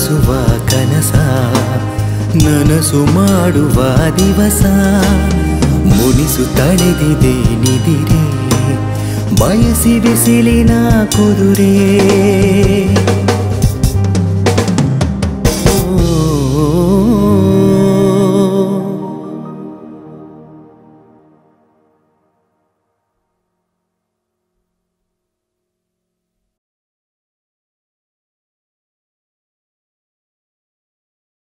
ಬಯಸುವ ಕನಸ ನನಸು ಮಾಡುವ ದಿವಸ ಮುನಿಸು ತಳೆದಿದೆ ನಿದಿರೆ ಬಯಸಿ ಬಿಸಿಲಿನ ಕುದುರೆ